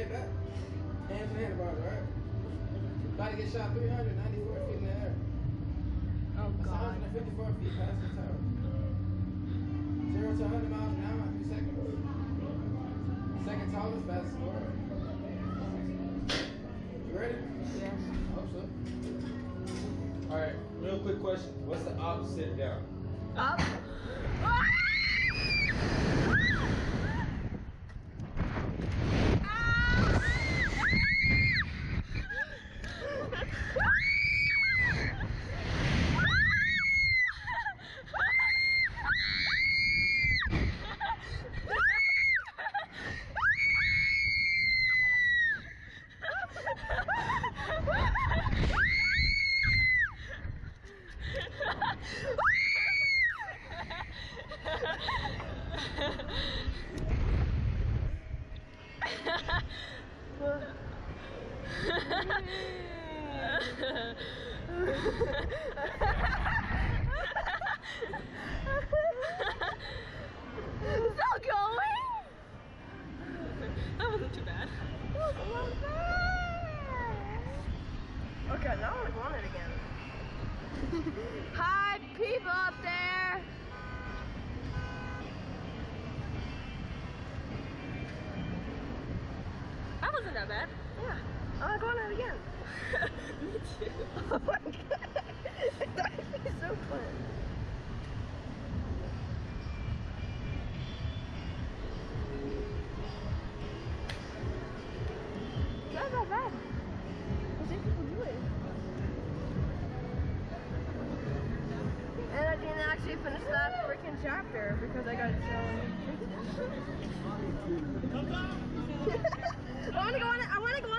head back. Hands on the handlebars, right? About to get shot 394 feet in the air. Oh, That's God. 154 feet past the tower. 0 to 100 miles an hour in 3 seconds. Second tallest, fastest in the world. You ready? Yes. I hope so. Alright, real quick question. What's the opposite of down? Up. Still going? That wasn't too bad. Okay, now I want it again. Hi, people up there. That wasn't that bad. Yeah. I want to go on it again. Me too. Oh my god. That would be so fun. Not that bad. I think people do it. And I didn't actually finish that freaking chapter because I got so. I want to go on it. I want to go